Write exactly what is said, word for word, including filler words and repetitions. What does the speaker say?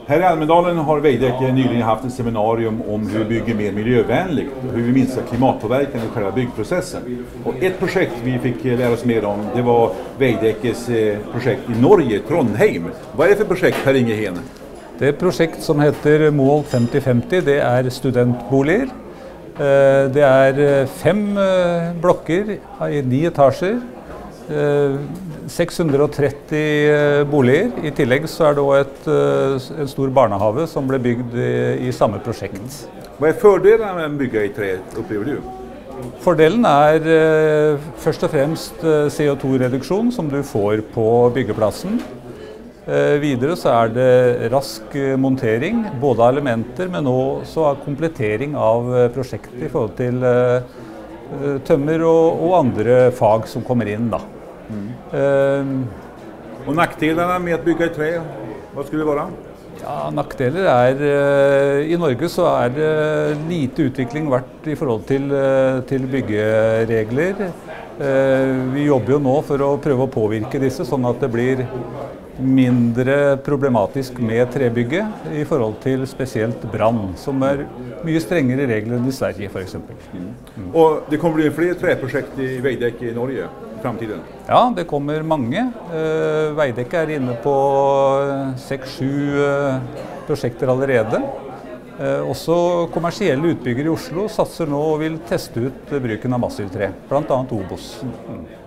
Här i Almedalen har Veidekke nyligen haft ett seminarium om hur vi bygger mer miljövänligt och hur vi minskar klimatpåverkan i själva byggprocessen. Och ett projekt vi fick lära oss mer om, det var Veidekkes projekt i Norge, Trondheim. Vad är det för projekt, Per Inge Hene? Det er et prosjekt som heter Mål femti femti. Det er studentboliger. Det er fem blokker i ni etasjer. seks hundre og tretti boliger. I tillegg så er det også et, en stor barnehave som ble bygd i, i samme prosjekt. Hva er fordelene med å bygge i tre, opplever du? Fordelen er eh, først og fremst C O to reduksjon som du får på byggeplassen. Eh, videre så er det rask montering, både av elementer, men også av komplettering av prosjektet i forhold til eh, tømmer og, og andre fag som kommer inn da. Mm. Uh, og nackdelarna med å bygge i tre, hva skulle det være? Ja, nackdeler er, uh, i Norge så er det lite utvikling vært i forhold til, uh, til byggeregler. Uh, vi jobber jo nå for å prøve å påvirke disse, sånn at det blir mindre problematisk med trebygget i forhold til spesielt brann, som er mye strengere regler enn i Sverige for eksempel. Mm. Mm. Og det kommer bli flere treprosjekt i Veidekke i Norge i fremtiden? Ja, det kommer mange. Uh, Veidekke er inne på seks sju uh, prosjekter allerede. Uh, også kommersielle utbyggere i Oslo satser nå og vil teste ut bruken av massivtre, blant annet Obos. Mm.